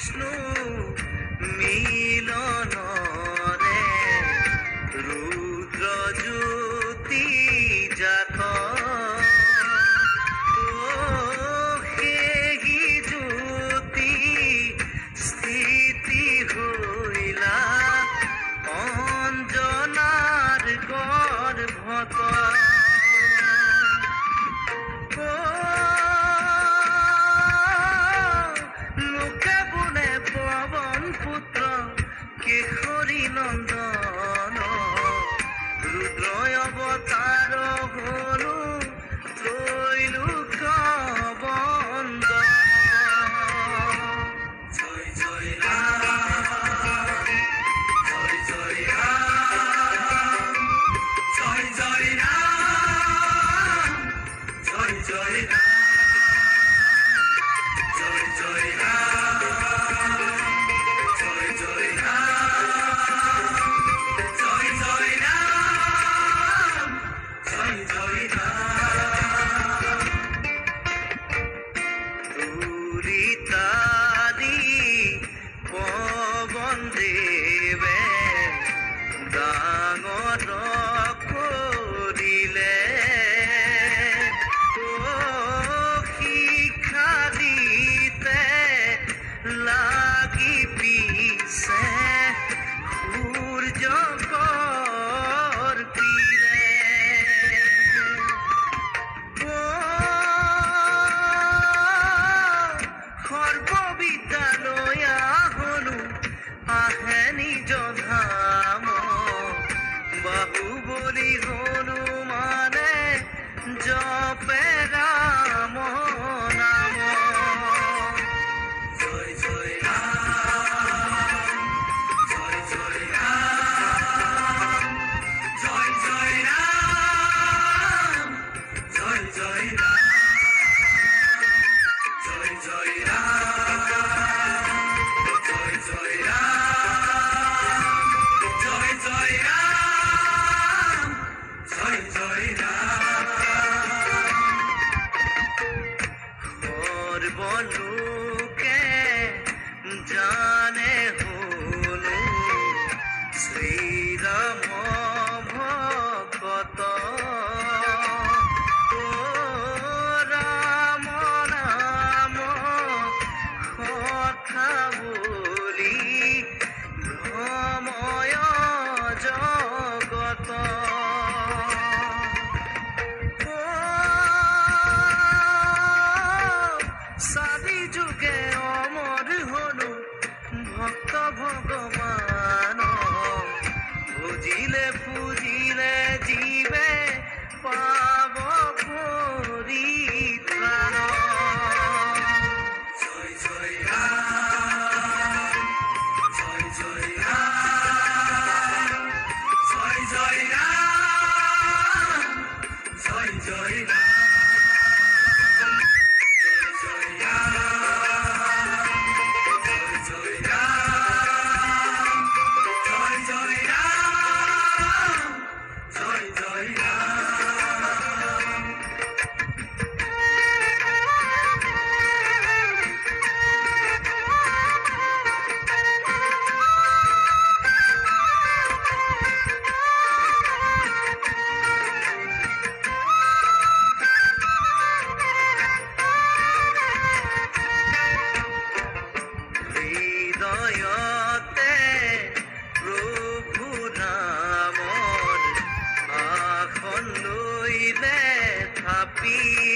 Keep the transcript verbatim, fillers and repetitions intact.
বিষ্ণু মিলনরে রুদ্র জ্যোতি জাত সেই জ্যোতি স্থিতি হইলা অঞ্জনার গর্ভত কেশরী নন্দন রুদ্রয় অবতার হলু ত্রৈলোক্য বন্দন জয় জয় রাম জয় জয় রাম জয় জয় রাম জয় জয় রাম জয় জয় রাম জয় জয় পবন দেবে ডাঙর কৰিলে শিক্ষা দিতে লাগি পিছে সূৰ্যকৰ পীৰে সৰ্ববিদ্যালয়া হলো আহে নিজ ধাম বাহুবলী হনুমানে জপে ৰাম নাম জয় জয় ৰাম জয় জয় ৰাম জয় জয় ৰাম জয় জয় ৰাম জয় জয় বলোকে জানে হলো শ্রীরাম ভকত ও রাম নাম কথা বলি ভ্রময় জগত সারি যুগে অমর হলু ভক্ত ভগবান বুঝিলে পুজিলে জীবে পাব পরিত্রাণ জয় জয় রাম জয় জয় রাম জয় জয় রাম জয় জয় রাম প্রভু নামৰ আসন লৈলে থাপি